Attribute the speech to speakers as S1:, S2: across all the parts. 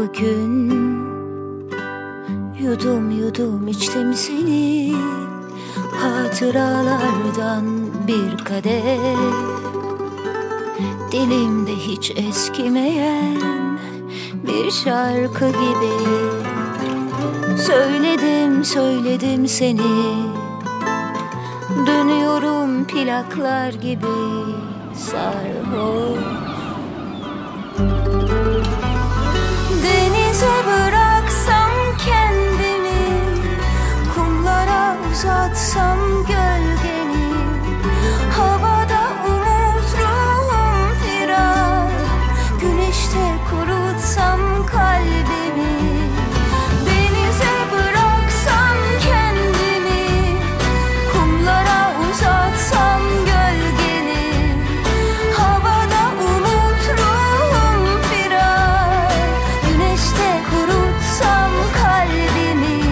S1: Bugün yudum yudum içtim seni, hatıralardan bir kadeh. Dilimde hiç eskimeyen bir şarkı gibi söyledim söyledim seni. Dönüyorum plaklar gibi sarhoş. Denize bıraksam kendimi, kumlara uzatsam gölgeni, havada umut ruhum firar, güneşte kurutsam kalbimi. Denize bıraksam kendimi, kumlara uzatsam gölgeni, havada umut ruhum firar, güneşte kurutsam kalbimi.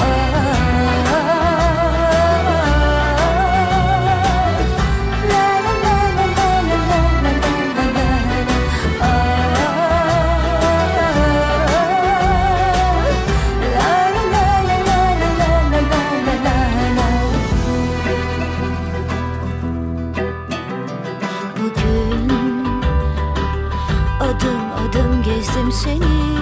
S1: Bugün adım adım gezdim seni,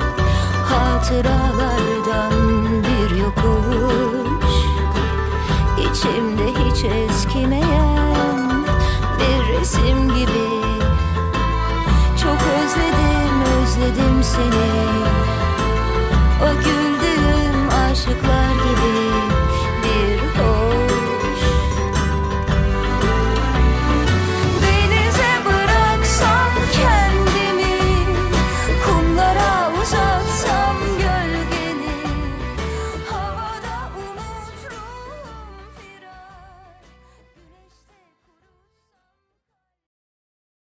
S1: hatıralardan bir yokuş. İçimde hiç eskimeyen bir resim gibi çok özledim